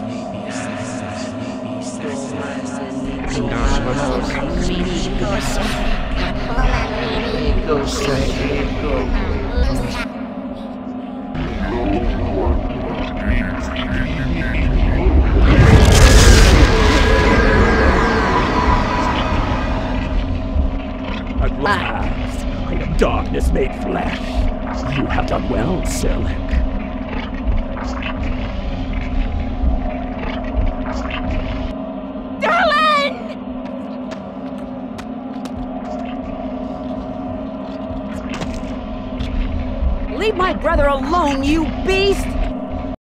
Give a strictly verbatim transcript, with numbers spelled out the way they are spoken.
At last, I am darkness made flesh. You have done well, Silic. Leave my brother alone, you beast!